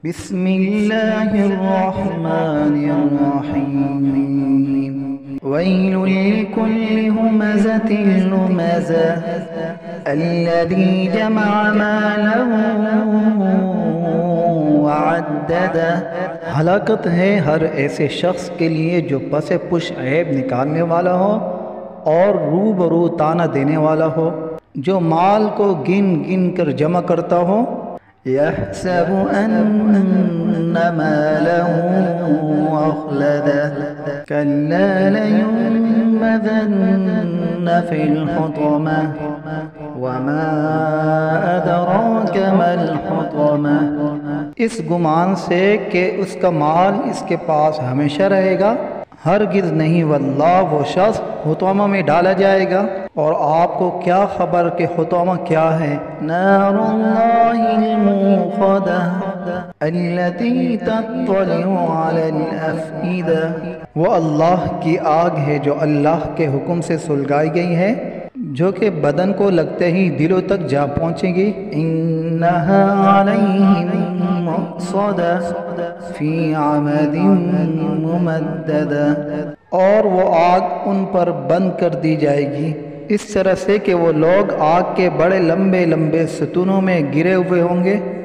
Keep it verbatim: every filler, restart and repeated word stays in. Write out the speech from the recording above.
بسم اللہ الرحمن الرحیم ویل لکل ہمزۃ لمزہ الذی جمع مالا وعددہ۔ ہلاکت ہے ہر ایسے شخص کے لیے جو پس پش عیب نکالنے والا ہو اور روبرو تانا دینے والا ہو، جو مال کو گن گن کر جمع کرتا ہو۔ يحسب أن ماله أخلده كلا لينبذن في الحطمة وما أدراك ما الحطمة۔ اس گمان سے کہ اس کا مال اس کے پاس ہمیشہ رہے گا، ہرگز نہیں، واللہ وہ شخص حطمہ میں ڈالا جائے گا۔ اور آپ کو کیا خبر کہ حطمہ کیا ہے؟ نار اللہ الموقدہ التي تطلع على الافئدہ، وہ اللہ کی آگ ہے جو اللہ کے حکم سے سلگائی گئی ہے، جو کہ بدن کو لگتے ہی دلوں تک جا پہنچے گی۔ انہا علیہم مؤصدہ فی عمد ممددہ، اور وہ آگ ان پر بند کر دی جائے گی اس طرح سے کہ وہ لوگ آگ کے بڑے لمبے لمبے ستونوں میں گرے ہوئے ہوں گے۔